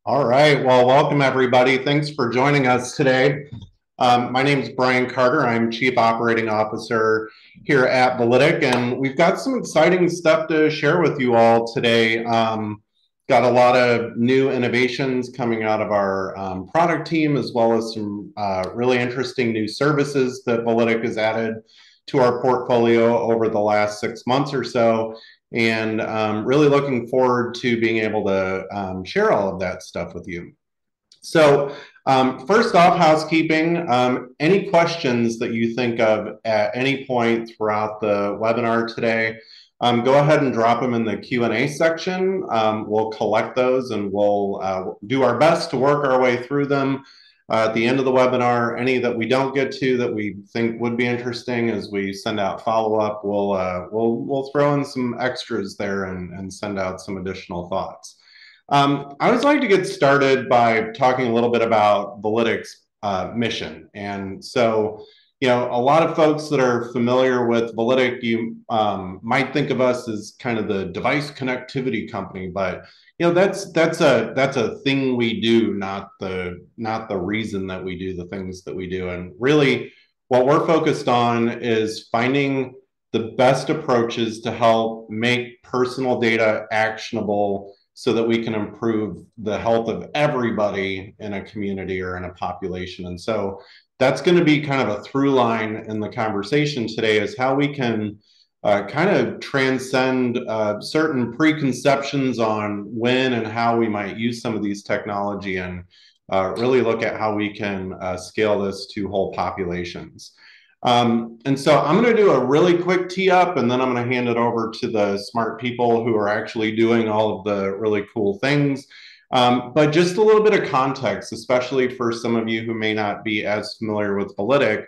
All right. Well, welcome everybody. Thanks for joining us today. My name is Brian Carter. I'm Chief Operating Officer here at Validic, and we've got some exciting stuff to share with you all today. Got a lot of new innovations coming out of our product team, as well as some really interesting new services that Validic has added to our portfolio over the last 6 months or so. And really looking forward to being able to share all of that stuff with you. So first off, housekeeping, any questions that you think of at any point throughout the webinar today, go ahead and drop them in the Q&A section. We'll collect those and we'll do our best to work our way through them. At the end of the webinar, any that we don't get to that we think would be interesting as we send out follow-up, we'll throw in some extras there and send out some additional thoughts. I always like to get started by talking a little bit about Validic's mission. And so, you know, a lot of folks that are familiar with Validic, you might think of us as kind of the device connectivity company, but you know, that's a thing we do, not the reason that we do the things that we do. And really, what we're focused on is finding the best approaches to help make personal data actionable so that we can improve the health of everybody in a community or in a population. And so that's going to be kind of a through line in the conversation today, is how we can kind of transcend certain preconceptions on when and how we might use some of these technology, and really look at how we can scale this to whole populations. And so I'm going to do a really quick tee up, and then I'm going to hand it over to the smart people who are actually doing all of the really cool things. But just a little bit of context, especially for some of you who may not be as familiar with Validic.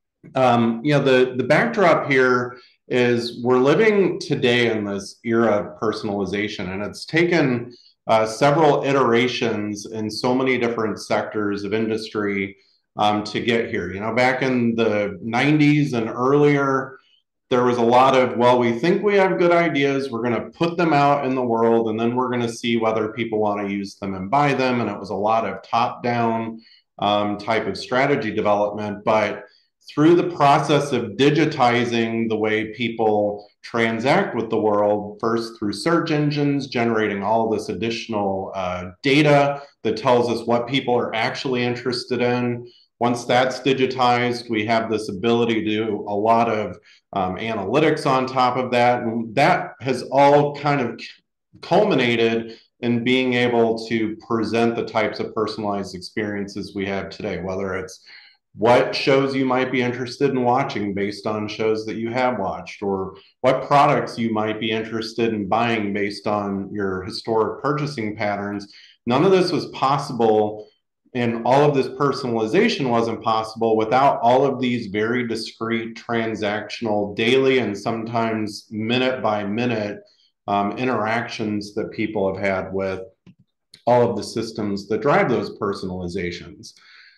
You know, the backdrop here is we're living today in this era of personalization, and it's taken several iterations in so many different sectors of industry to get here. You know, back in the 90s and earlier, there was a lot of, well, we think we have good ideas, we're going to put them out in the world, and then we're going to see whether people want to use them and buy them. And it was a lot of top-down type of strategy development. But through the process of digitizing the way people transact with the world, first through search engines, generating all this additional data that tells us what people are actually interested in. Once that's digitized, we have this ability to do a lot of analytics on top of that. And that has all kind of culminated in being able to present the types of personalized experiences we have today, whether it's what shows you might be interested in watching based on shows that you have watched, or what products you might be interested in buying based on your historic purchasing patterns. None of this was possible, and all of this personalization wasn't possible without all of these very discrete transactional daily and sometimes minute by minute interactions that people have had with all of the systems that drive those personalizations.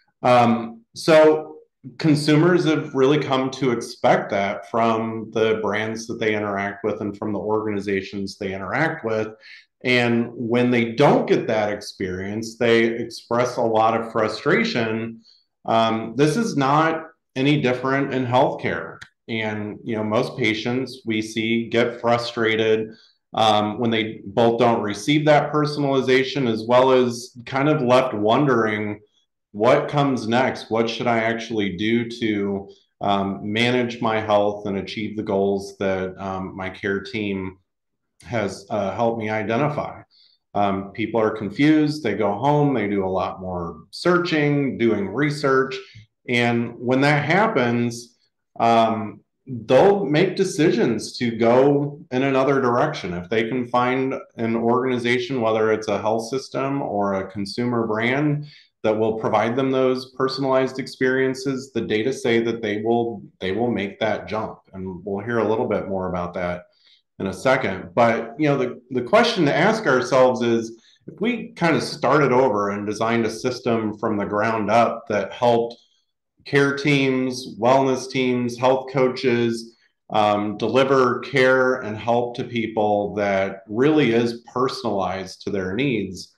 So consumers have really come to expect that from the brands that they interact with and from the organizations they interact with. And when they don't get that experience, they express a lot of frustration. This is not any different in healthcare. And, you know, most patients we see get frustrated when they both don't receive that personalization, as well as kind of left wondering, what comes next? What should I actually do to manage my health and achieve the goals that my care team has helped me identify? People are confused. They go home, they do a lot more searching, doing research. And when that happens, they'll make decisions to go in another direction. If they can find an organization, whether it's a health system or a consumer brand, that will provide them those personalized experiences, the data say that they will make that jump. And we'll hear a little bit more about that in a second. But you know, the question to ask ourselves is, if we kind of started over and designed a system from the ground up that helped care teams, wellness teams, health coaches deliver care and help to people that really is personalized to their needs,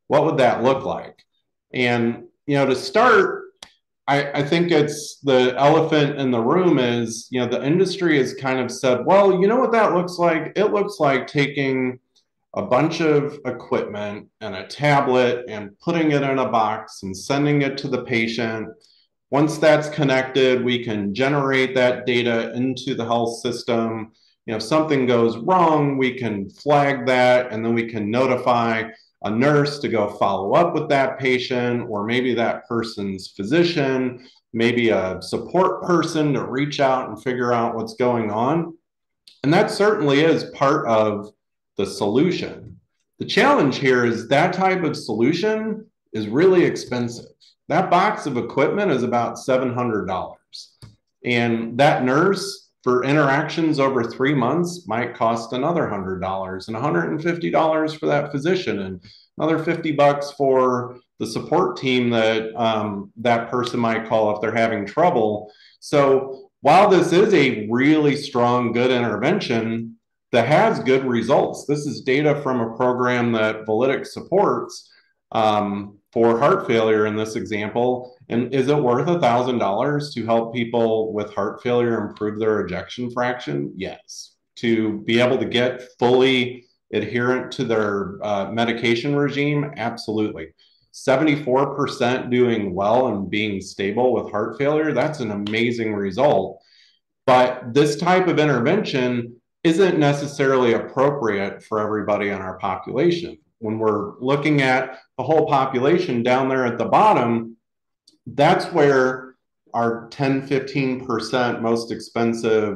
what would that look like? And, to start, I think it's the elephant in the room is, the industry has kind of said, well, you know what that looks like? It looks like taking a bunch of equipment and a tablet and putting it in a box and sending it to the patient. Once that's connected, we can generate that data into the health system. If something goes wrong, we can flag that, and then we can notify a nurse to go follow up with that patient, or maybe that person's physician, maybe a support person to reach out and figure out what's going on. And that certainly is part of the solution. The challenge here is that type of solution is really expensive. That box of equipment is about $700. And that nurse, for interactions over 3 months, might cost another $100, and $150 for that physician, and another $50 for the support team that that person might call if they're having trouble. So while this is a really strong, good intervention that has good results, this is data from a program that Validic supports for heart failure in this example. And is it worth $1,000 to help people with heart failure improve their ejection fraction? Yes. To be able to get fully adherent to their medication regime? Absolutely. 74% doing well and being stable with heart failure, that's an amazing result. But this type of intervention isn't necessarily appropriate for everybody in our population. When we're looking at the whole population down there at the bottom, that's where our 10-15% most expensive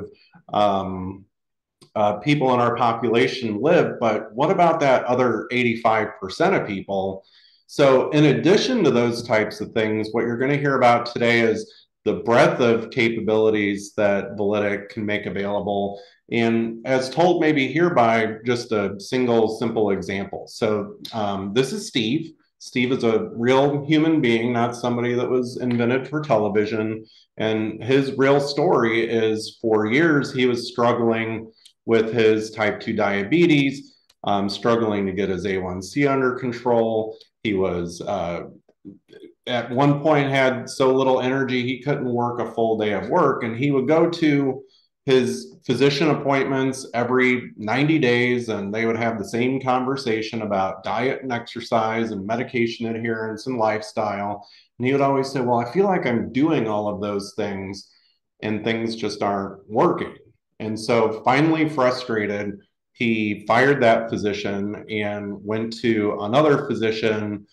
people in our population live. But what about that other 85% of people? So in addition to those types of things, what you're going to hear about today is the breadth of capabilities that Validic can make available. And as told maybe here by just a single simple example. So this is Steve. Steve is a real human being, not somebody that was invented for television. And his real story is for years, he was struggling with his type 2 diabetes, struggling to get his A1C under control. He was at one point had so little energy, he couldn't work a full day of work. And he would go to his physician appointments every 90 days, and they would have the same conversation about diet and exercise and medication adherence and lifestyle. And he would always say, well, I feel like I'm doing all of those things and things just aren't working. And so finally frustrated, he fired that physician and went to another physician,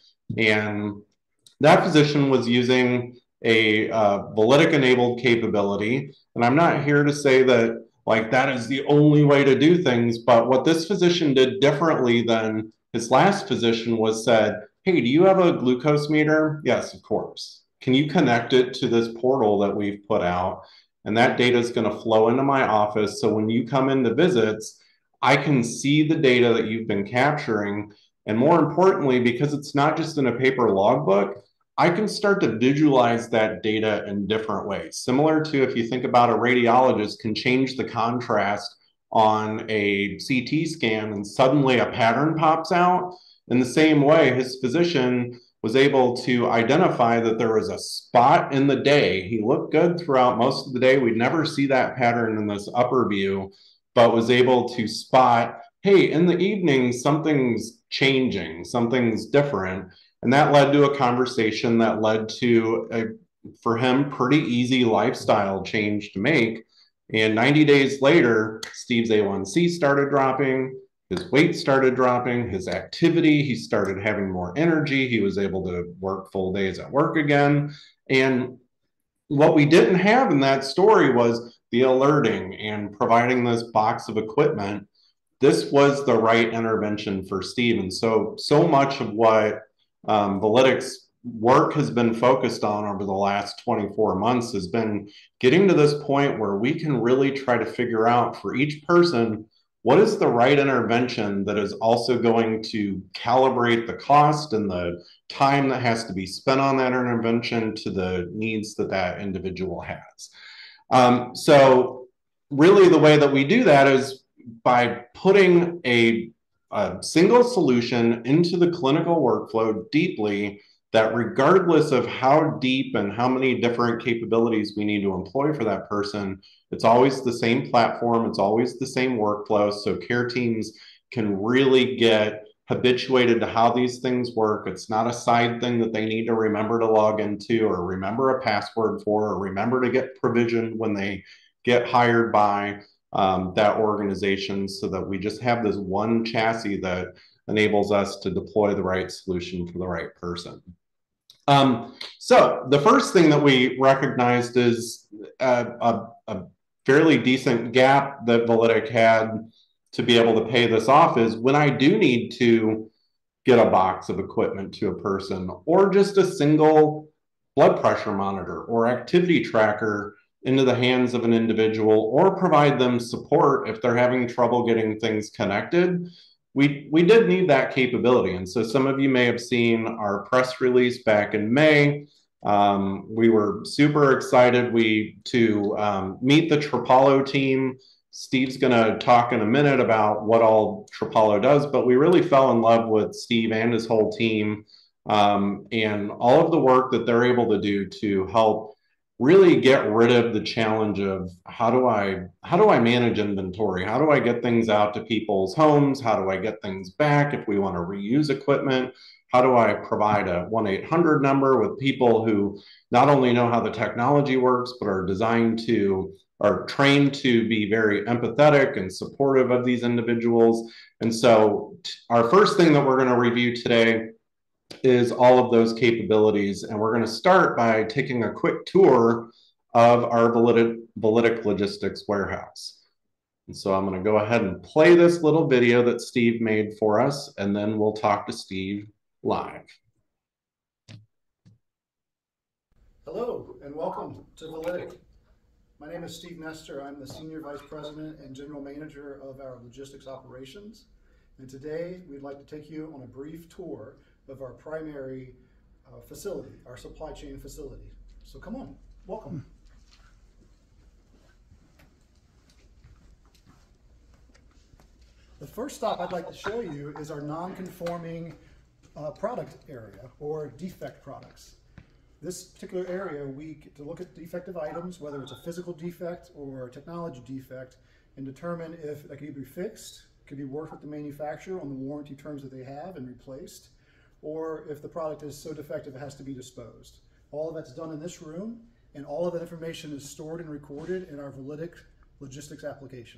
and that physician was using a Validic enabled capability. And I'm not here to say that that is the only way to do things, but what this physician did differently than his last physician was said, hey, do you have a glucose meter? Yes, of course. Can you connect it to this portal that we've put out? And that data is going to flow into my office. So when you come into visits, I can see the data that you've been capturing. And more importantly, because it's not just in a paper logbook, I can start to visualize that data in different ways. Similar to if you think about a radiologist can change the contrast on a CT scan and suddenly a pattern pops out. In the same way, his physician was able to identify that there was a spot in the day. He looked good throughout most of the day. We'd never see that pattern in this upper view, but was able to spot, hey, in the evening, something's changing, something's different. And that led to a conversation that led to, for him, pretty easy lifestyle change to make. And 90 days later, Steve's A1C started dropping, his weight started dropping, his activity, he started having more energy, he was able to work full days at work again. And what we didn't have in that story was the alerting and providing this box of equipment. This was the right intervention for Steve. And so much of what Validic's work has been focused on over the last 24 months has been getting to this point where we can really try to figure out for each person, what is the right intervention that is also going to calibrate the cost and the time that has to be spent on that intervention to the needs that that individual has. So really the way that we do that is by putting a a single solution into the clinical workflow deeply, that regardless of how deep and how many different capabilities we need to employ for that person, it's always the same platform, it's always the same workflow, so care teams can really get habituated to how these things work. It's not a side thing that they need to remember to log into or remember a password for or remember to get provisioned when they get hired by that organization, so that we just have this one chassis that enables us to deploy the right solution for the right person. So the first thing that we recognized is a fairly decent gap that Validic had to be able to pay this off is when I do need to get a box of equipment to a person, or just a single blood pressure monitor or activity tracker into the hands of an individual, or provide them support if they're having trouble getting things connected. We did need that capability. And so some of you may have seen our press release back in May. We were super excited to meet the Trapalo team. Steve's going to talk in a minute about what all Trapalo does, but we really fell in love with Steve and his whole team, and all of the work that they're able to do to help really get rid of the challenge of how do I manage inventory? How do I get things out to people's homes? How do I get things back if we want to reuse equipment? How do I provide a 1-800 number with people who not only know how the technology works, but are trained to be very empathetic and supportive of these individuals? And so our first thing that we're going to review today is all of those capabilities. And we're going to start by taking a quick tour of our Validic logistics warehouse. And so I'm going to go ahead and play this little video that Steve made for us, and then we'll talk to Steve live. Hello, and welcome to Validic. My name is Steve Nestor. I'm the Senior Vice President and General Manager of our logistics operations. And today we'd like to take you on a brief tour of our primary facility, our supply chain facility. So come on, welcome. The first stop I'd like to show you is our non-conforming product area, or defect products. This particular area, we get to look at defective items, whether it's a physical defect or a technology defect, and determine if that can be fixed, can be worked with the manufacturer on the warranty terms that they have and replaced, or if the product is so defective it has to be disposed. All of that's done in this room, and all of that information is stored and recorded in our Validic logistics application.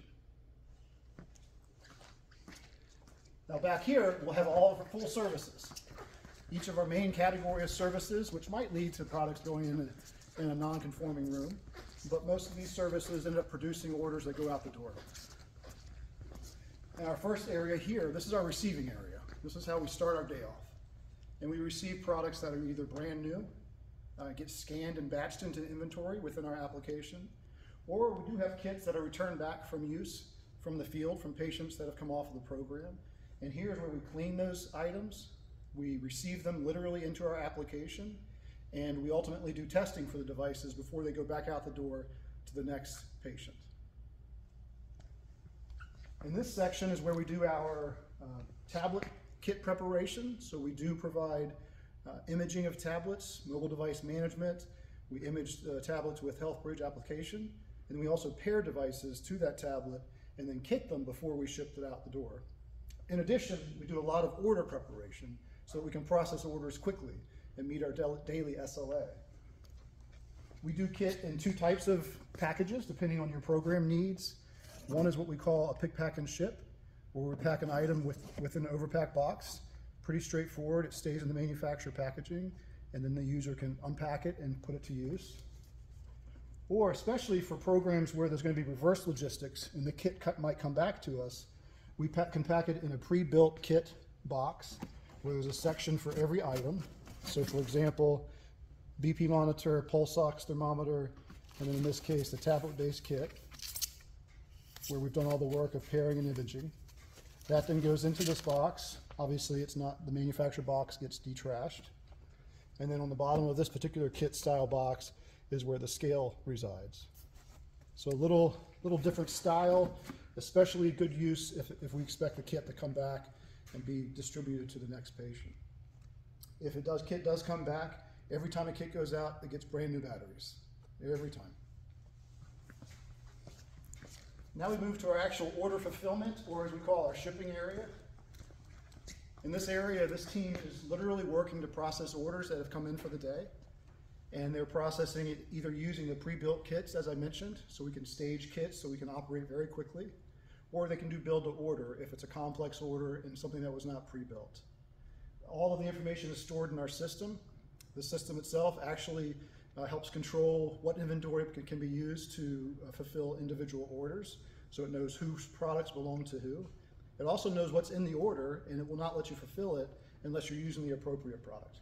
Now back here, we'll have all of our full services. Each of our main category of services, which might lead to products going in a non-conforming room, but most of these services end up producing orders that go out the door. And our first area here, this is our receiving area. This is how we start our day off. And we receive products that are either brand new, get scanned and batched into inventory within our application, or we do have kits that are returned back from use from the field, from patients that have come off of the program. And here's where we clean those items. We receive them literally into our application, and we ultimately do testing for the devices before they go back out the door to the next patient. And this section is where we do our tablet kit preparation. So we do provide imaging of tablets, mobile device management. We image tablets with HealthBridge application, and we also pair devices to that tablet and then kit them before we ship it out the door. In addition, we do a lot of order preparation so that we can process orders quickly and meet our daily SLA. We do kit in two types of packages depending on your program needs. One is what we call a pick, pack, and ship, where we pack an item within an overpack box. Pretty straightforward. It stays in the manufacturer packaging, and then the user can unpack it and put it to use. Or especially for programs where there's going to be reverse logistics and the kit might come back to us, we can pack it in a pre-built kit box where there's a section for every item. So for example, BP monitor, pulse ox thermometer, and then in this case, the tablet-based kit, where we've done all the work of pairing and imaging. That then goes into this box. Obviously, it's not, the manufacturer box gets detrashed. And then on the bottom of this particular kit style box is where the scale resides. So a little different style, especially good use if we expect the kit to come back and be distributed to the next patient. If kit does come back, every time a kit goes out, it gets brand new batteries, every time. Now we move to our actual order fulfillment, or as we call our shipping area. In this area, this team is literally working to process orders that have come in for the day. And they're processing it either using the pre-built kits, as I mentioned, so we can stage kits so we can operate very quickly, or they can do build to order if it's a complex order and something that was not pre-built. All of the information is stored in our system. The system itself actually helps control what inventory can be used to fulfill individual orders, so it knows whose products belong to who. It also knows what's in the order, and it will not let you fulfill it unless you're using the appropriate product.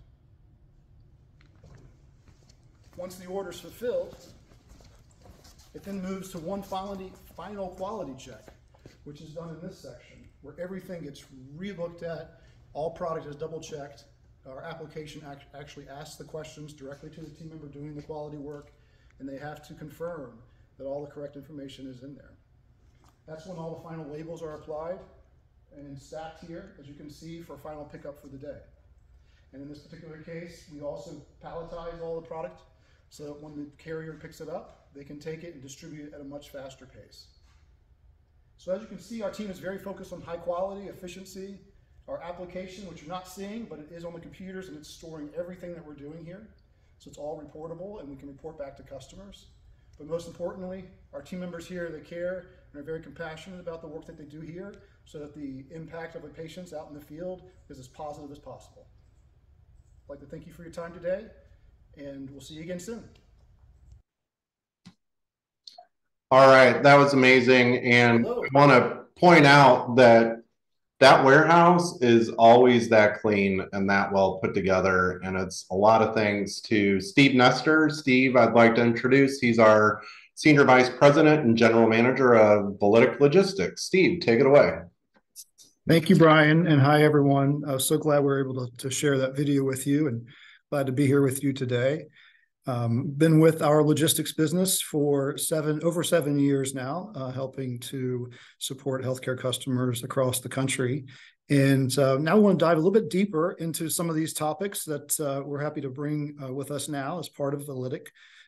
Once the order is fulfilled, it then moves to one final quality check, which is done in this section, where everything gets re-looked at, all product is double-checked. Our application actually asks the questions directly to the team member doing the quality work, and they have to confirm that all the correct information is in there. That's when all the final labels are applied and stacked here, as you can see, for final pickup for the day. And in this particular case, we also palletize all the product so that when the carrier picks it up, they can take it and distribute it at a much faster pace. So as you can see, our team is very focused on high quality, efficiency. Our application, which you're not seeing, but it is on the computers, and it's storing everything that we're doing here. So it's all reportable, and we can report back to customers. But most importantly, our team members here, they care and are very compassionate about the work that they do here, so that the impact of the patients out in the field is as positive as possible. I'd like to thank you for your time today, and we'll see you again soon. All right, that was amazing. And Hello. I want to point out that that warehouse is always that clean and that well put together. And it's a lot of things to Steve Nestor. Steve, I'd like to introduce. He's our Senior Vice President and General Manager of Validic Logistics. Steve, take it away. Thank you, Brian, and hi, everyone. I was so glad we were able to share that video with you, and glad to be here with you today. Been with our logistics business for over 7 years now, helping to support healthcare customers across the country. And now we want to dive a little bit deeper into some of these topics that we're happy to bring with us now as part of Validic.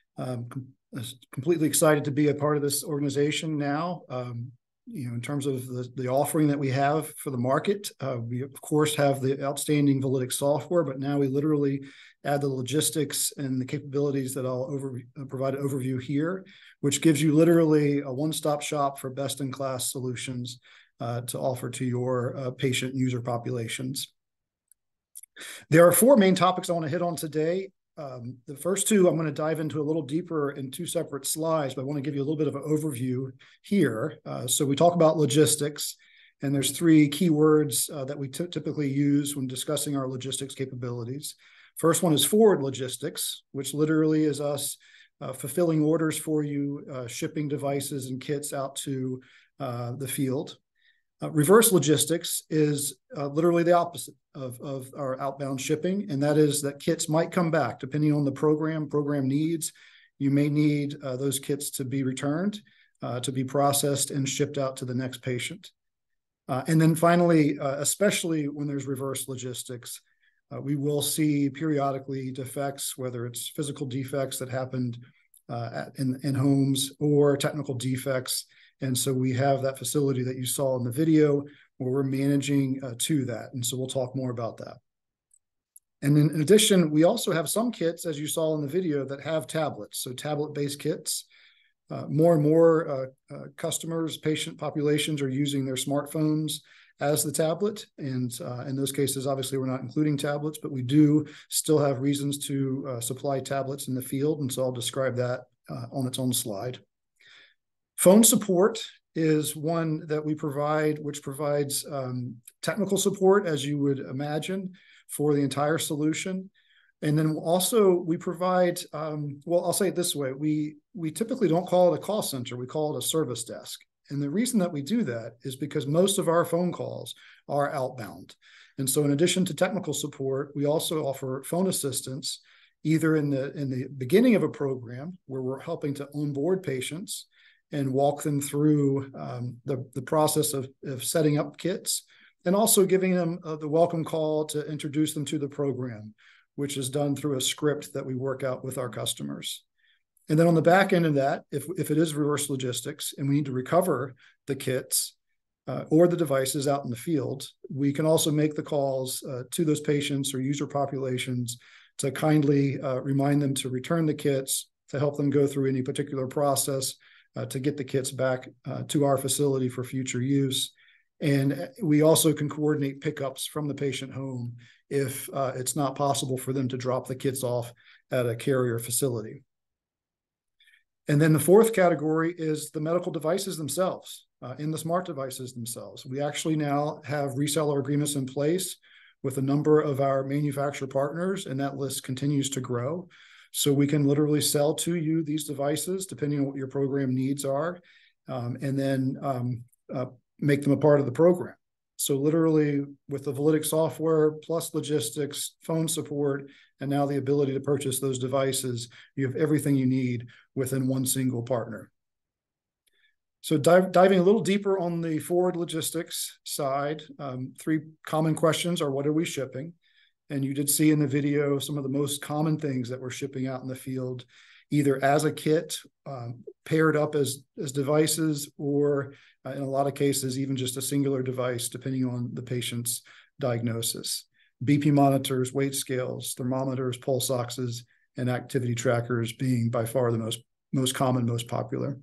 Completely excited to be a part of this organization now. In terms of the offering that we have for the market, we of course have the outstanding Validic software, but now we literally add the logistics and the capabilities that I'll provide an overview here, which gives you literally a one-stop shop for best-in-class solutions to offer to your patient user populations. There are 4 main topics I want to hit on today. The first 2 I'm going to dive into a little deeper in 2 separate slides, but I want to give you a little bit of an overview here. So we talk about logistics, and there's 3 key words that we typically use when discussing our logistics capabilities. First one is forward logistics, which literally is us fulfilling orders for you, shipping devices and kits out to the field. Reverse logistics is literally the opposite of our outbound shipping, and that is that kits might come back depending on the program needs. You may need those kits to be returned, to be processed and shipped out to the next patient. And then finally, especially when there's reverse logistics, we will see periodically defects, whether it's physical defects that happened in homes or technical defects. And so we have that facility that you saw in the video where we're managing to that. And so we'll talk more about that. And then in addition, we also have some kits, as you saw in the video, that have tablets. So tablet-based kits. More and more customers, patient populations are using their smartphones as the tablet. And in those cases, obviously, we're not including tablets, but we do still have reasons to supply tablets in the field. And so I'll describe that on its own slide. Phone support is one that we provide, which provides technical support, as you would imagine, for the entire solution. And then also we provide, well, I'll say it this way, we typically don't call it a call center, we call it a service desk. And the reason that we do that is because most of our phone calls are outbound. And so in addition to technical support, we also offer phone assistance, either in the beginning of a program where we're helping to onboard patients and walk them through the process of setting up kits, and also giving them the welcome call to introduce them to the program, which is done through a script that we work out with our customers. And then on the back end of that, if it is reverse logistics and we need to recover the kits or the devices out in the field, we can also make the calls to those patients or user populations to kindly remind them to return the kits, to help them go through any particular process to get the kits back to our facility for future use. And we also can coordinate pickups from the patient home if it's not possible for them to drop the kits off at a carrier facility. And then the fourth category is the medical devices themselves, in the smart devices themselves. We actually now have reseller agreements in place with a number of our manufacturer partners, and that list continues to grow. So we can literally sell to you these devices, depending on what your program needs are, and then make them a part of the program. So literally with the Validic software, plus logistics, phone support, and now the ability to purchase those devices, you have everything you need within one single partner. So diving a little deeper on the forward logistics side, 3 common questions are, what are we shipping? And you did see in the video some of the most common things that we're shipping out in the field, either as a kit, paired up as devices, or in a lot of cases, even just a singular device, depending on the patient's diagnosis. BP monitors, weight scales, thermometers, pulse oxes, and activity trackers being by far the most common, most popular.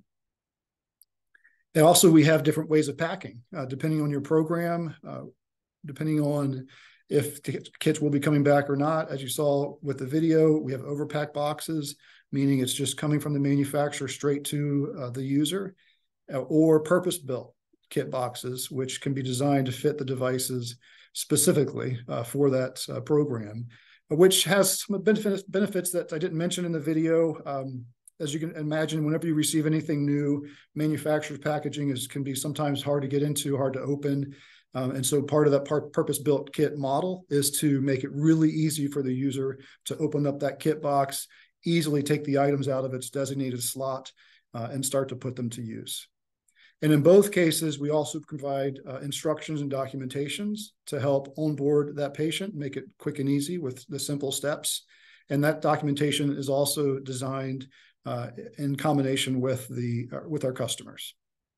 And also, we have different ways of packing, depending on your program, depending on if the kits will be coming back or not. As you saw with the video, we have overpack boxes, meaning it's just coming from the manufacturer straight to the user, or purpose-built kit boxes, which can be designed to fit the devices specifically for that program, which has some benefits that I didn't mention in the video. As you can imagine, whenever you receive anything new, manufacturer's packaging can be sometimes hard to get into, hard to open. And so part of that purpose-built kit model is to make it really easy for the user to open up that kit box, easily take the items out of its designated slot, and start to put them to use. And in both cases, we also provide instructions and documentations to help onboard that patient, make it quick and easy with the simple steps. And that documentation is also designed in combination with our customers.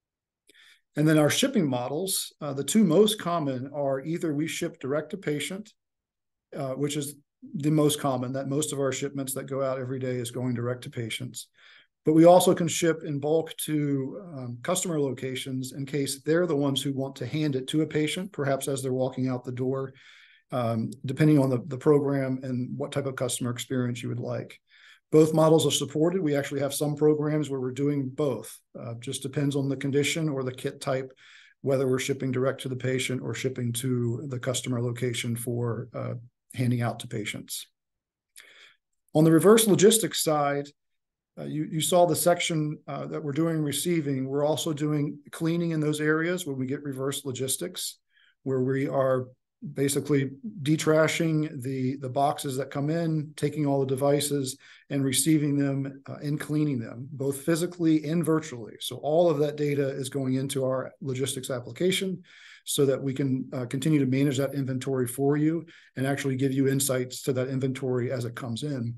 And then our shipping models, the 2 most common are either we ship direct to patient, which is the most common, that most of our shipments that go out every day is going direct to patients. But we also can ship in bulk to customer locations in case they're the ones who want to hand it to a patient, perhaps as they're walking out the door, depending on the program and what type of customer experience you would like. Both models are supported. We actually have some programs where we're doing both. Just depends on the condition or the kit type, whether we're shipping direct to the patient or shipping to the customer location for handing out to patients. On the reverse logistics side, you saw the section that we're doing receiving. We're also doing cleaning in those areas where we get reverse logistics, where we are basically detrashing the boxes that come in, taking all the devices and receiving them and cleaning them, both physically and virtually. So all of that data is going into our logistics application so that we can continue to manage that inventory for you and actually give you insights to that inventory as it comes in.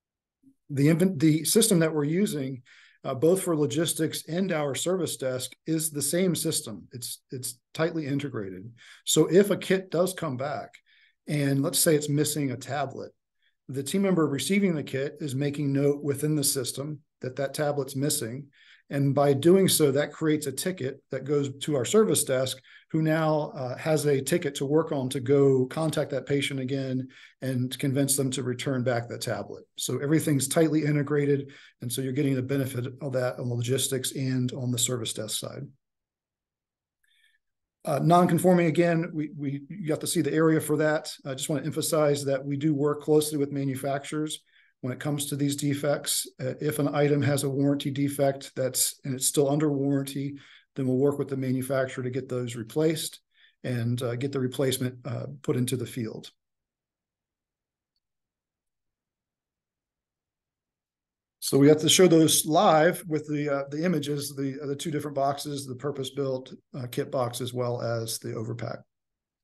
The system that we're using, both for logistics and our service desk, is the same system. It's tightly integrated. So if a kit does come back, and let's say it's missing a tablet, the team member receiving the kit is making note within the system that tablet's missing. And by doing so, that creates a ticket that goes to our service desk, who now has a ticket to work on to go contact that patient again and convince them to return back the tablet. So everything's tightly integrated. And so you're getting the benefit of that on the logistics and on the service desk side. Non-conforming, again, you have to see the area for that. I just want to emphasize that we do work closely with manufacturers when it comes to these defects. If an item has a warranty defect and it's still under warranty, then we'll work with the manufacturer to get those replaced and get the replacement put into the field. So we have to show those live with the images, the 2 different boxes, the purpose-built kit box, as well as the overpack.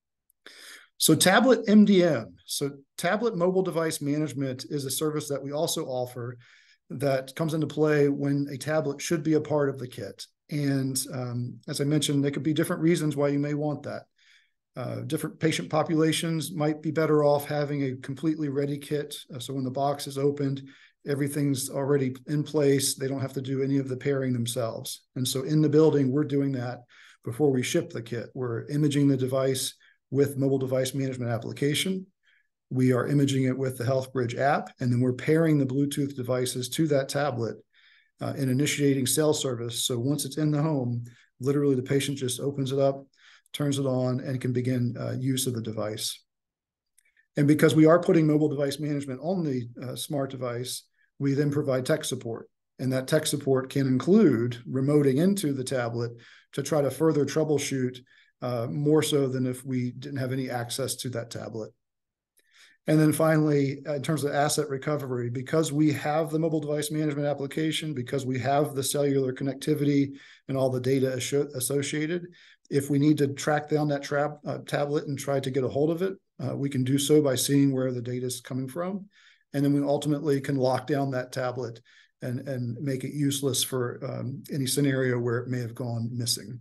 So tablet MDM, so tablet mobile device management, is a service that we also offer that comes into play when a tablet should be a part of the kit. And as I mentioned, there could be different reasons why you may want that. Different patient populations might be better off having a completely ready kit. So when the box is opened, everything's already in place. They don't have to do any of the pairing themselves. And so in the building, we're doing that before we ship the kit. We're imaging the device with mobile device management application. We are imaging it with the HealthBridge app, and then we're pairing the Bluetooth devices to that tablet and initiating cell service. So once it's in the home, literally the patient just opens it up, turns it on, and can begin use of the device. And because we are putting mobile device management on the smart device, we then provide tech support. And that tech support can include remoting into the tablet to try to further troubleshoot more so than if we didn't have any access to that tablet. And then finally, in terms of asset recovery, because we have the mobile device management application, because we have the cellular connectivity and all the data associated, if we need to track down that tablet and try to get a hold of it, we can do so by seeing where the data is coming from. And then we ultimately can lock down that tablet and make it useless for any scenario where it may have gone missing.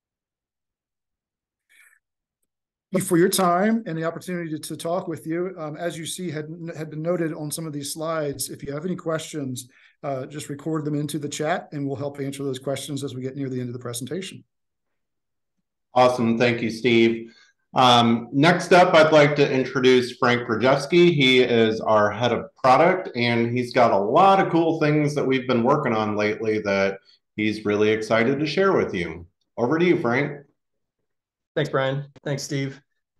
For your time and the opportunity to talk with you. As you see had been noted on some of these slides, if you have any questions, just record them into the chat and we'll help answer those questions as we get near the end of the presentation. Awesome. Thank you, Steve. Next up, I'd like to introduce Frank Rydzewski. He is our head of product, and he's got a lot of cool things that we've been working on lately that he's really excited to share with you. Over to you, Frank. Thanks, Brian. Thanks, Steve.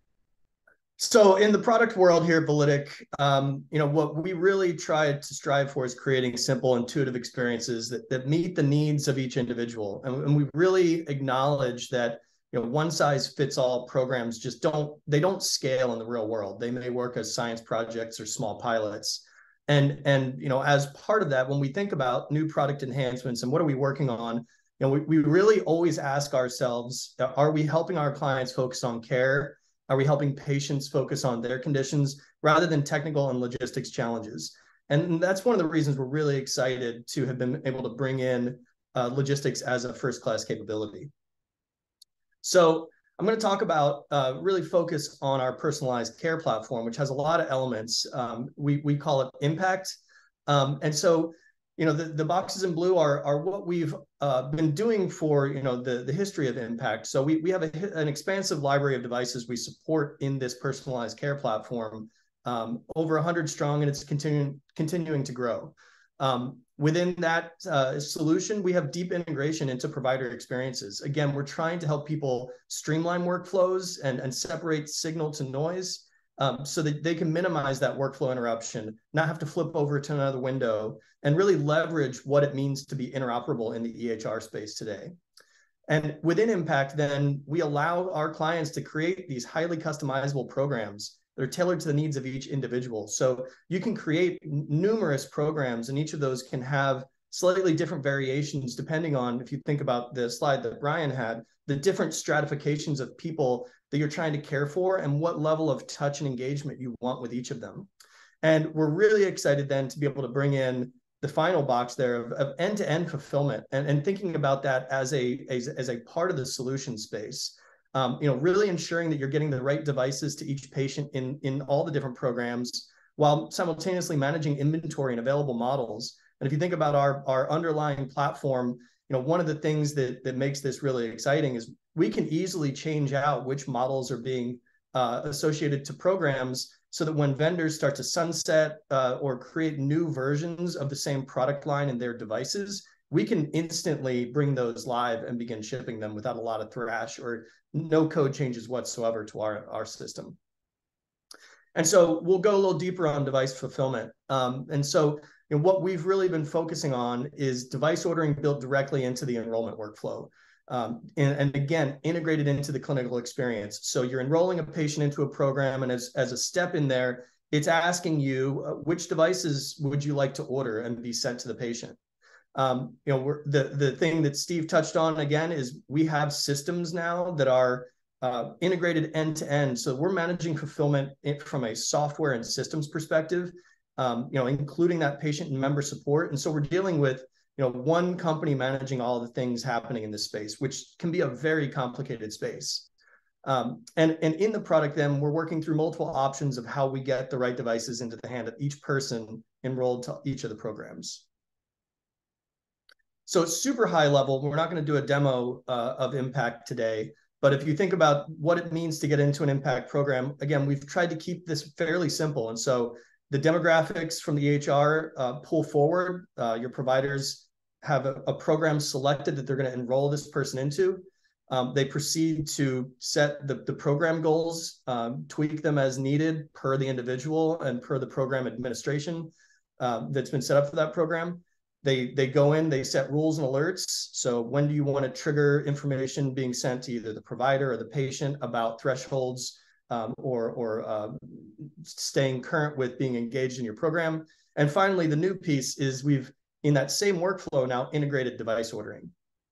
So in the product world here at Validic, what we really try to strive for is creating simple, intuitive experiences that meet the needs of each individual. And we really acknowledge that one-size-fits-all programs just don't scale in the real world. They may work as science projects or small pilots. And as part of that, when we think about new product enhancements and what are we working on, we really always ask ourselves, are we helping our clients focus on care? Are we helping patients focus on their conditions rather than technical and logistics challenges? And that's one of the reasons we're really excited to have been able to bring in logistics as a first-class capability. So I'm going to talk about really focus on our personalized care platform, which has a lot of elements. We call it Impact. And so the boxes in blue are what we've been doing for the history of Impact. So we have an expansive library of devices we support in this personalized care platform, over 100 strong, and it's continuing to grow. Within that solution, we have deep integration into provider experiences. Again, we're trying to help people streamline workflows and separate signal to noise so that they can minimize that workflow interruption, not have to flip over to another window, and really leverage what it means to be interoperable in the EHR space today. And within Impact, then, we allow our clients to create these highly customizable programs that are tailored to the needs of each individual. So you can create numerous programs, and each of those can have slightly different variations depending on, if you think about the slide that Brian had, the different stratifications of people that you're trying to care for and what level of touch and engagement you want with each of them. And we're really excited then to be able to bring in the final box there of end-to-end fulfillment and thinking about that as a part of the solution space. Really ensuring that you're getting the right devices to each patient in all the different programs while simultaneously managing inventory and available models. And if you think about our underlying platform, one of the things that makes this really exciting is we can easily change out which models are being associated to programs so that when vendors start to sunset or create new versions of the same product line in their devices, we can instantly bring those live and begin shipping them without a lot of thrash or no code changes whatsoever to our system. And so we'll go a little deeper on device fulfillment. And so what we've really been focusing on is device ordering built directly into the enrollment workflow. And again, integrated into the clinical experience. So you're enrolling a patient into a program, and as a step in there, it's asking you, which devices would you like to order and be sent to the patient? The thing that Steve touched on again is we have systems now that are integrated end to end. So we're managing fulfillment from a software and systems perspective, including that patient and member support. And so we're dealing with one company managing all the things happening in this space, which can be a very complicated space. And in the product, then we're working through multiple options of how we get the right devices into the hand of each person enrolled to each of the programs. So it's super high level. We're not going to do a demo of Impact today, but if you think about what it means to get into an Impact program, again, we've tried to keep this fairly simple. And so the demographics from the EHR pull forward. Your providers have a program selected that they're going to enroll this person into. They proceed to set the program goals, tweak them as needed per the individual and per the program administration that's been set up for that program. They go in, they set rules and alerts. So when do you want to trigger information being sent to either the provider or the patient about thresholds or staying current with being engaged in your program? And finally, the new piece is we've, in that same workflow now, integrated device ordering.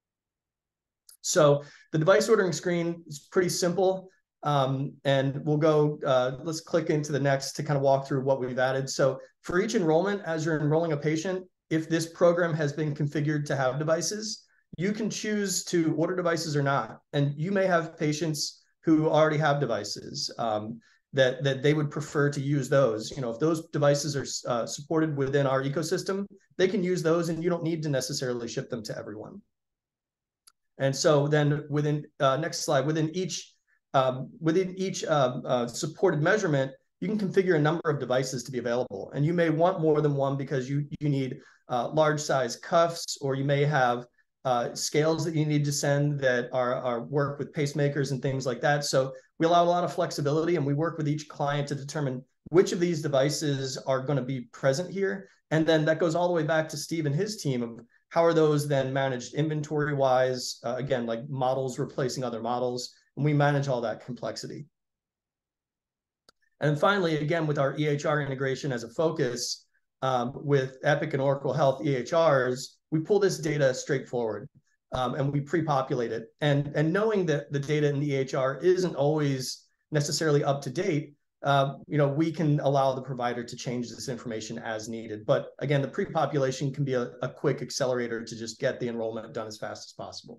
So the device ordering screen is pretty simple. And we'll go, let's click into the next to kind of walk through what we've added. So for each enrollment, as you're enrolling a patient, if this program has been configured to have devices, you can choose to order devices or not. And you may have patients who already have devices that they would prefer to use those. If those devices are supported within our ecosystem, they can use those and you don't need to necessarily ship them to everyone. And so then within, next slide, within each supported measurement, you can configure a number of devices to be available. And you may want more than one because you need large size cuffs, or you may have scales that you need to send that are work with pacemakers and things like that. So we allow a lot of flexibility, and we work with each client to determine which of these devices are going to be present here. And then that goes all the way back to Steve and his team of how are those then managed inventory wise, again, like models replacing other models, and we manage all that complexity. And finally, again, with our EHR integration as a focus, with Epic and Oracle Health EHRs, we pull this data straight forward and we pre-populate it. And knowing that the data in the EHR isn't always necessarily up to date, we can allow the provider to change this information as needed. But again, the pre-population can be a quick accelerator to just get the enrollment done as fast as possible.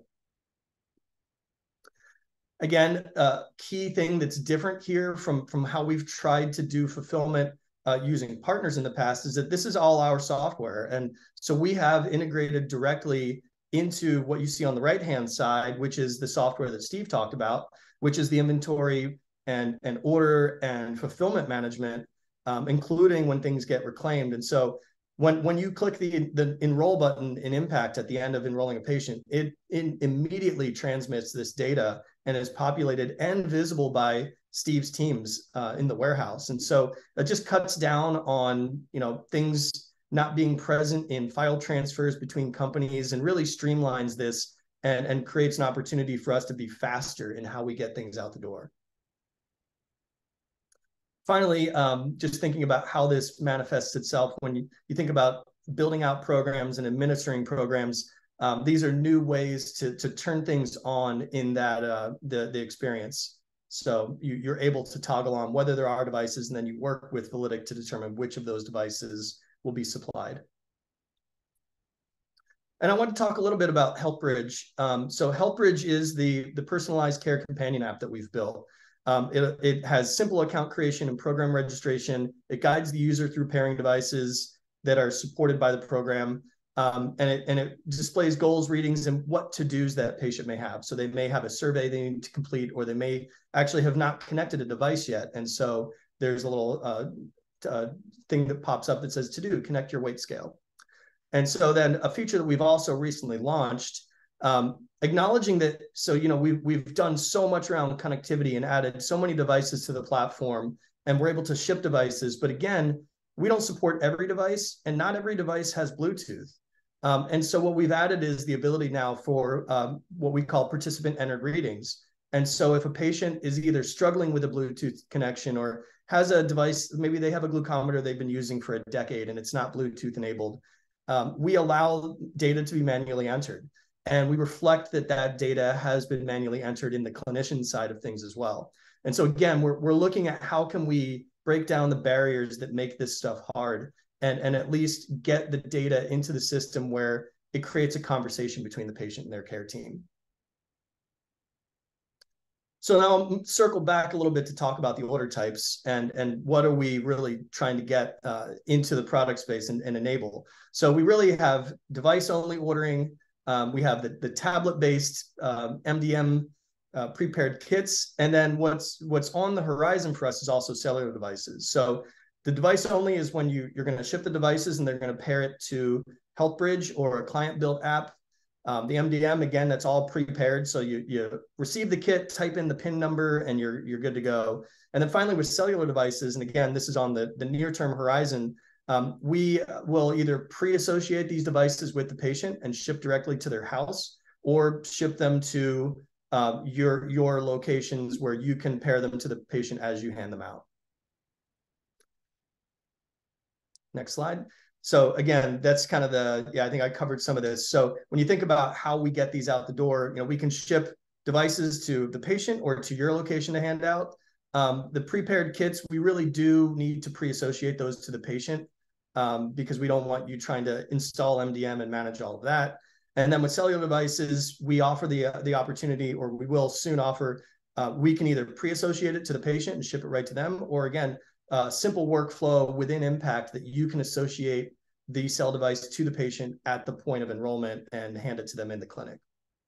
Again, key thing that's different here from how we've tried to do fulfillment using partners in the past is that this is all our software. And so we have integrated directly into what you see on the right-hand side, which is the software that Steve talked about, which is the inventory and order and fulfillment management, including when things get reclaimed. And so when you click the enroll button in Impact at the end of enrolling a patient, it immediately transmits this data and is populated and visible by Steve's teams in the warehouse. And so that just cuts down on things not being present in file transfers between companies, and really streamlines this and creates an opportunity for us to be faster in how we get things out the door. Finally, just thinking about how this manifests itself when you think about building out programs and administering programs, these are new ways to turn things on in that the experience. So you're able to toggle on whether there are devices, and then you work with Validic to determine which of those devices will be supplied. And I want to talk a little bit about HealthBridge. So HealthBridge is the personalized care companion app that we've built. It has simple account creation and program registration. It guides the user through pairing devices that are supported by the program. And it displays goals, readings, and what to-dos that patient may have. So they may have a survey they need to complete, or they may actually have not connected a device yet. And so there's a little thing that pops up that says to do, connect your weight scale. And so then a feature that we've also recently launched, acknowledging that, so, we've done so much around connectivity and added so many devices to the platform, and we're able to ship devices. But again, we don't support every device, and not every device has Bluetooth. And so what we've added is the ability now for what we call participant entered readings. And so if a patient is either struggling with a Bluetooth connection or has a device, maybe they have a glucometer they've been using for a decade and it's not Bluetooth enabled, we allow data to be manually entered. And we reflect that that data has been manually entered in the clinician side of things as well. And so again, we're looking at how can we break down the barriers that make this stuff hard and at least get the data into the system where it creates a conversation between the patient and their care team. So now I'll circle back a little bit to talk about the order types and what are we really trying to get into the product space and enable. So we really have device-only ordering. We have the tablet-based MDM prepared kits. And then what's on the horizon for us is also cellular devices. So the device-only is when you're going to ship the devices and they're going to pair it to HealthBridge or a client-built app. The MDM, again, that's all prepared. So you receive the kit, type in the PIN number, and you're good to go. And then finally with cellular devices, and again, this is on the near-term horizon, we will either pre-associate these devices with the patient and ship directly to their house or ship them to your locations where you can pair them to the patient as you hand them out. Next slide. So again, that's kind of I think I covered some of this. So when you think about how we get these out the door, we can ship devices to the patient or to your location to hand out. The prepared kits, we really do need to pre-associate those to the patient because we don't want you trying to install MDM and manage all of that. And then with cellular devices, we offer the opportunity, or we will soon offer, we can either pre-associate it to the patient and ship it right to them, or again, simple workflow within Impact that you can associate the cell device to the patient at the point of enrollment and hand it to them in the clinic.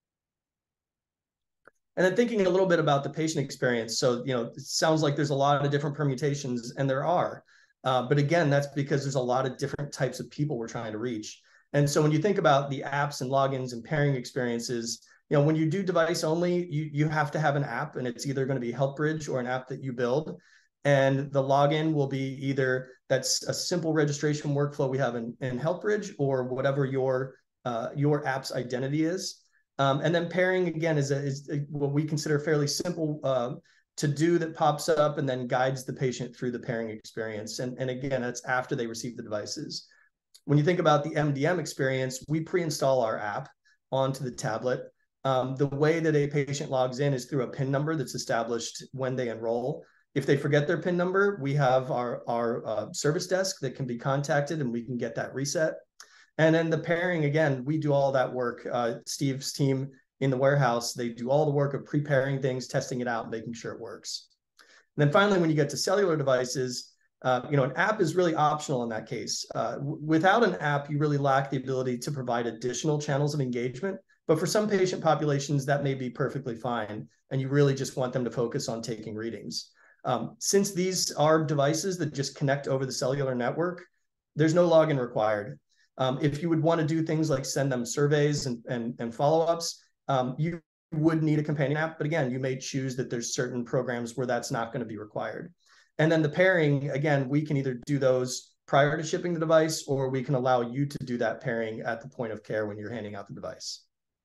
And then thinking a little bit about the patient experience. So, it sounds like there's a lot of different permutations, and there are. But again, that's because there's a lot of different types of people we're trying to reach. And so when you think about the apps and logins and pairing experiences, when you do device only, you have to have an app, and it's either going to be HealthBridge or an app that you build. And the login will be either that's a simple registration workflow we have in HealthBridge or whatever your app's identity is. And then pairing, again, is what we consider fairly simple to do that pops up and then guides the patient through the pairing experience. And again, that's after they receive the devices. When you think about the MDM experience, we pre-install our app onto the tablet. The way that a patient logs in is through a PIN number that's established when they enroll. If they forget their PIN number, we have our service desk that can be contacted and we can get that reset. And then the pairing, again, we do all that work. Steve's team in the warehouse, they do all the work of preparing things, testing it out, making sure it works. And then finally, when you get to cellular devices, an app is really optional in that case. Without an app, you really lack the ability to provide additional channels of engagement. But for some patient populations, that may be perfectly fine. And you really just want them to focus on taking readings. Since these are devices that just connect over the cellular network, there's no login required. If you would want to do things like send them surveys and follow-ups, you would need a companion app. But again, you may choose that there's certain programs where that's not going to be required. And then the pairing, again, we can either do those prior to shipping the device, or we can allow you to do that pairing at the point of care when you're handing out the device.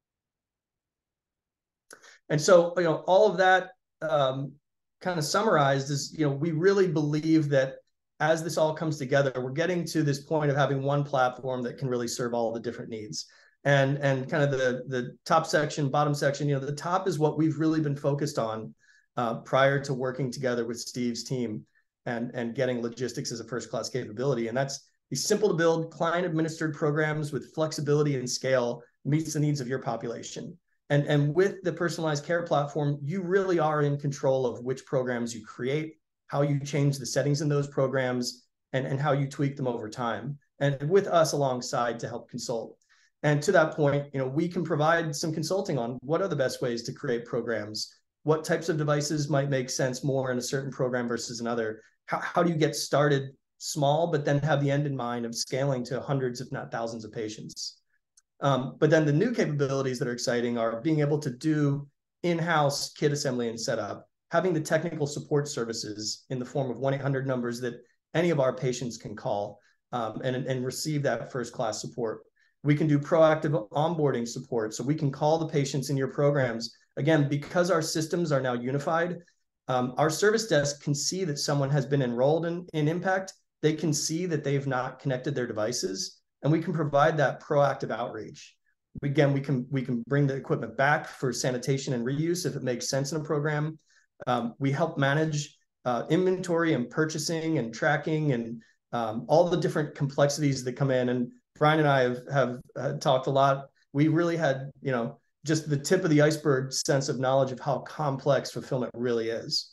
And so, all of that kind of summarized is, we really believe that as this all comes together, we're getting to this point of having one platform that can really serve all the different needs. And kind of the top section, bottom section, the top is what we've really been focused on prior to working together with Steve's team and getting logistics as a first-class capability. And that's these simple to build, client-administered programs with flexibility and scale meets the needs of your population. And with the personalized care platform, you really are in control of which programs you create, how you change the settings in those programs, and how you tweak them over time. And with us alongside to help consult. And to that point, we can provide some consulting on what are the best ways to create programs, what types of devices might make sense more in a certain program versus another. How do you get started small, but then have the end in mind of scaling to hundreds, if not thousands of patients? But then the new capabilities that are exciting are being able to do in-house kit assembly and setup, having the technical support services in the form of 1-800 numbers that any of our patients can call and receive that first-class support. We can do proactive onboarding support, so we can call the patients in your programs. Again, because our systems are now unified, our service desk can see that someone has been enrolled in Impact. They can see that they've not connected their devices, and we can provide that proactive outreach. Again, we can bring the equipment back for sanitation and reuse if it makes sense in a program. We help manage inventory and purchasing and tracking and all the different complexities that come in. And Brian and I have talked a lot. We really had, just the tip of the iceberg sense of knowledge of how complex fulfillment really is.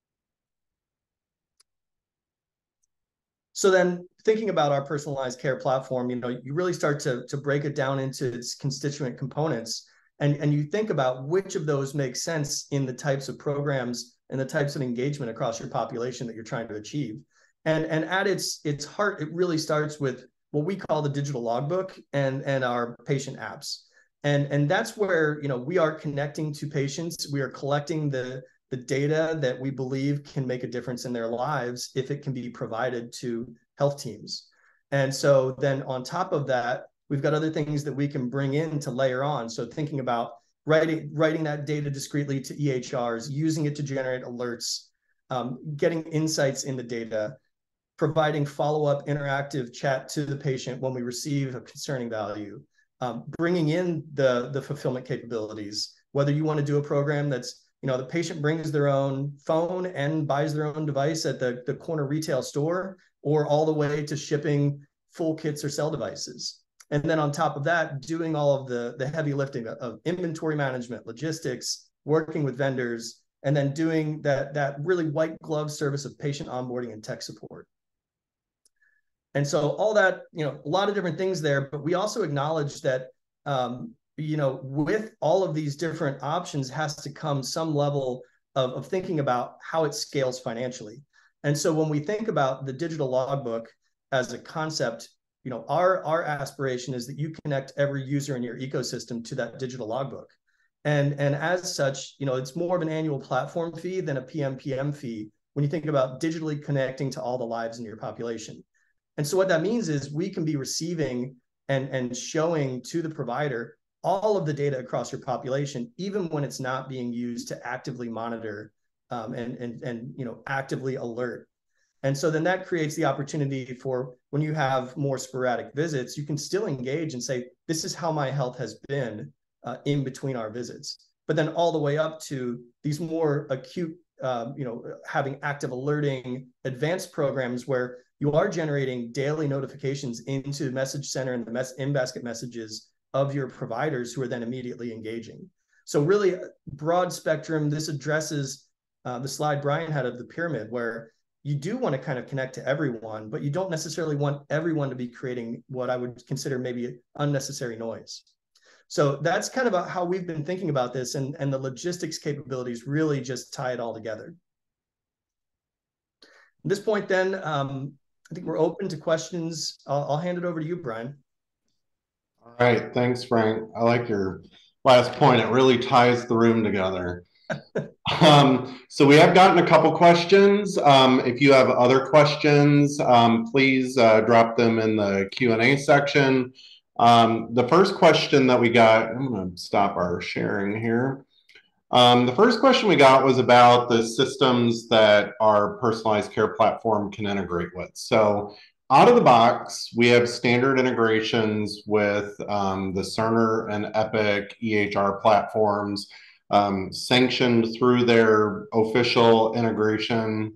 So then thinking about our personalized care platform, you really start to break it down into its constituent components. And you think about which of those make sense in the types of programs and the types of engagement across your population that you're trying to achieve. And at its heart, it really starts with what we call the digital logbook and our patient apps. And that's where, we are connecting to patients. We are collecting the data that we believe can make a difference in their lives if it can be provided to health teams. And so then on top of that, we've got other things that we can bring in to layer on. So thinking about writing that data discreetly to EHRs, using it to generate alerts, getting insights in the data, providing follow-up interactive chat to the patient when we receive a concerning value, bringing in the fulfillment capabilities, whether you want to do a program that's, the patient brings their own phone and buys their own device at the corner retail store, or all the way to shipping full kits or cell devices. And then on top of that, doing all of the heavy lifting of inventory management, logistics, working with vendors, and then doing that really white glove service of patient onboarding and tech support. And so all that, a lot of different things there, but we also acknowledge that, with all of these different options has to come some level of thinking about how it scales financially. And so when we think about the digital logbook as a concept, our aspiration is that you connect every user in your ecosystem to that digital logbook. And as such, it's more of an annual platform fee than a PMPM fee when you think about digitally connecting to all the lives in your population. And so what that means is we can be receiving and showing to the provider all of the data across your population, even when it's not being used to actively monitor and actively alert. And so then that creates the opportunity for when you have more sporadic visits, you can still engage and say, this is how my health has been in between our visits. But then all the way up to these more acute, having active alerting advanced programs where you are generating daily notifications into the message center and the in-basket messages of your providers who are then immediately engaging. So really broad spectrum. This addresses the slide Brian had of the pyramid, where you do want to kind of connect to everyone, but you don't necessarily want everyone to be creating what I would consider maybe unnecessary noise. So that's kind of how we've been thinking about this, and the logistics capabilities really just tie it all together. At this point then, I think we're open to questions. I'll hand it over to you, Brian. All right, thanks, Frank. I like your last point. It really ties the room together. So we have gotten a couple questions. If you have other questions, please drop them in the Q&A section. The first question that we got, I'm going to stop our sharing here. The first question we got was about the systems that our personalized care platform can integrate with. So out of the box, we have standard integrations with the Cerner and Epic EHR platforms, sanctioned through their official integration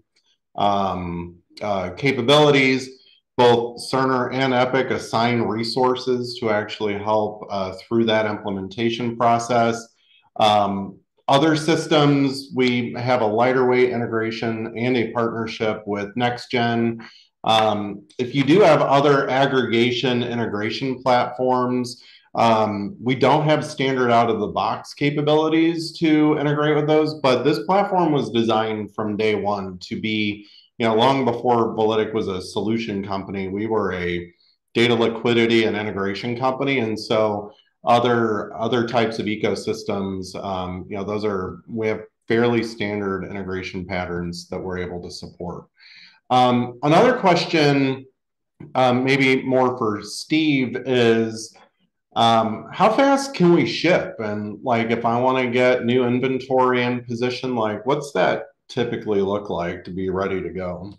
capabilities. Both Cerner and Epic assign resources to actually help through that implementation process. Other systems, we have a lighter weight integration and a partnership with NextGen. If you do have other aggregation integration platforms, we don't have standard out of the box capabilities to integrate with those, but this platform was designed from day one to be, long before Validic was a solution company, we were a data liquidity and integration company. And so other types of ecosystems, we have fairly standard integration patterns that we're able to support. Another question, maybe more for Steve, is how fast can we ship? And if I want to get new inventory in position, what's that typically look like to be ready to go?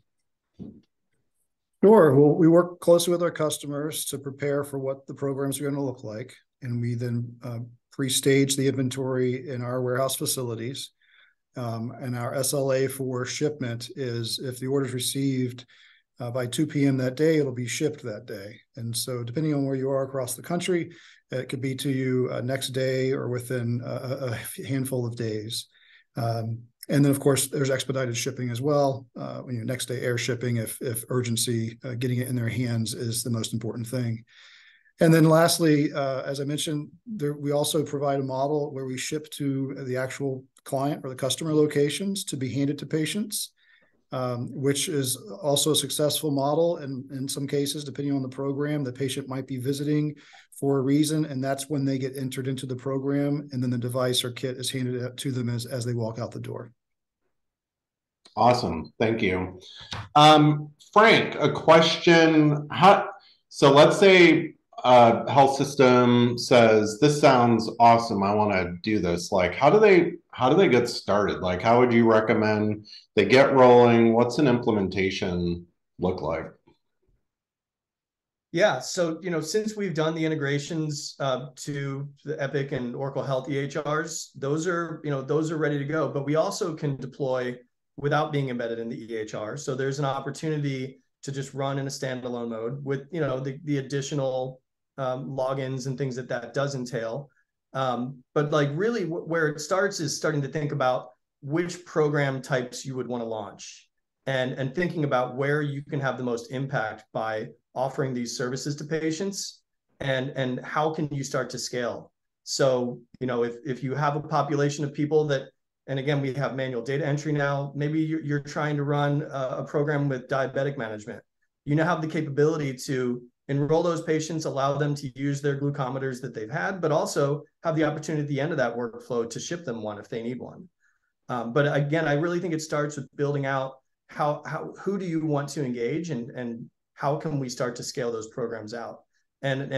Sure. Well, we work closely with our customers to prepare for what the programs are going to look like. and we then pre-stage the inventory in our warehouse facilities. And our SLA for shipment is if the order is received by 2 p.m. that day, it'll be shipped that day. And so depending on where you are across the country, it could be to you next day or within a handful of days. And then, of course, there's expedited shipping as well. Next day air shipping if urgency, getting it in their hands is the most important thing. And then lastly, as I mentioned, we also provide a model where we ship to the actual client or the customer locations to be handed to patients, which is also a successful model. And in some cases, depending on the program, the patient might be visiting for a reason, and that's when they get entered into the program, and then the device or kit is handed to them as they walk out the door. Awesome. Thank you. Frank, a question. So let's say a health system says, this sounds awesome, I want to do this. Like, how do they get started? Like, how would you recommend they get rolling? What's an implementation look like? Yeah, so since we've done the integrations to the Epic and Oracle Health EHRs, those are ready to go. But we also can deploy without being embedded in the EHR. So there's an opportunity to just run in a standalone mode with the additional logins and things that does entail. But like really where it starts is starting to think about which program types you would want to launch and thinking about where you can have the most impact by offering these services to patients and how can you start to scale. So, if you have a population of people that, and again, we have manual data entry now, maybe you're trying to run a program with diabetic management. You now have the capability to enroll those patients, allow them to use their glucometers that they've had, but also have the opportunity at the end of that workflow to ship them one if they need one. But again, I really think it starts with building out who do you want to engage and how can we start to scale those programs out? And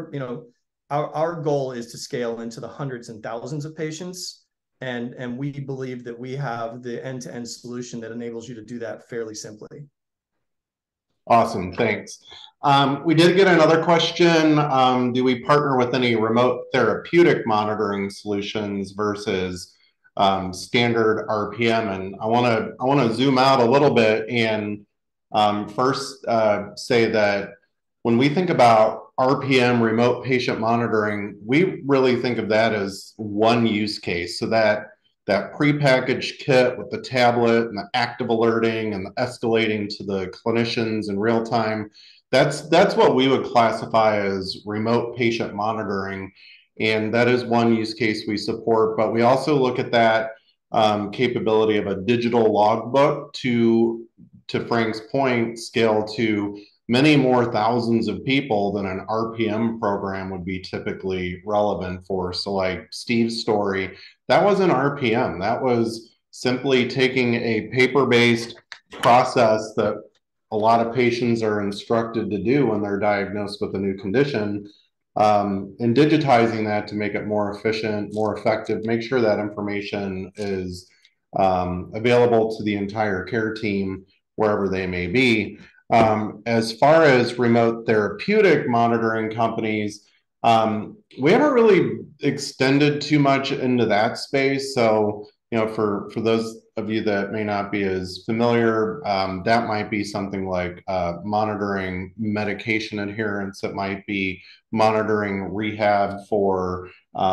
our goal is to scale into the hundreds and thousands of patients. And we believe that we have the end-to-end solution that enables you to do that fairly simply. Awesome, thanks. We did get another question. Do we partner with any remote therapeutic monitoring solutions versus standard RPM? And I want to zoom out a little bit and first say that when we think about RPM, remote patient monitoring, we really think of that as one use case. So that prepackaged kit with the tablet and the active alerting and the escalating to the clinicians in real time, that's what we would classify as remote patient monitoring. And that is one use case we support, but we also look at that capability of a digital logbook to Frank's point, scale to many more thousands of people than an RPM program would be typically relevant for. So like Steve's story, that wasn't RPM. That was simply taking a paper-based process that a lot of patients are instructed to do when they're diagnosed with a new condition, and digitizing that to make it more efficient, more effective, make sure that information is available to the entire care team wherever they may be. As far as remote therapeutic monitoring companies, we haven't really extended too much into that space. So, for those of you that may not be as familiar, that might be something like monitoring medication adherence. It might be monitoring rehab for,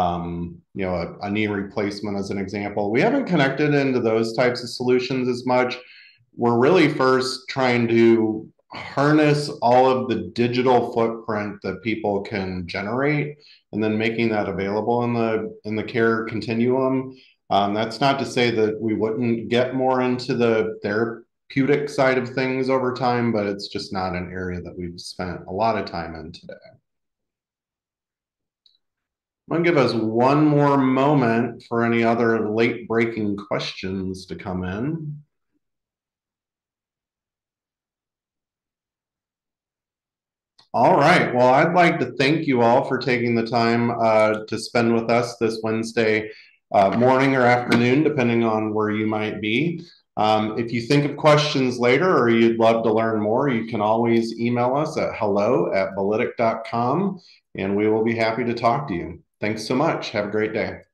a knee replacement as an example. We haven't connected into those types of solutions as much. We're really first trying to harness all of the digital footprint that people can generate and then making that available in the care continuum. That's not to say that we wouldn't get more into the therapeutic side of things over time, but it's just not an area that we've spent a lot of time in today. I'm going to give us one more moment for any other late breaking questions to come in. All right. Well, I'd like to thank you all for taking the time to spend with us this Wednesday morning or afternoon, depending on where you might be. If you think of questions later or you'd love to learn more, you can always email us at hello@validic.com, and we will be happy to talk to you. Thanks so much. Have a great day.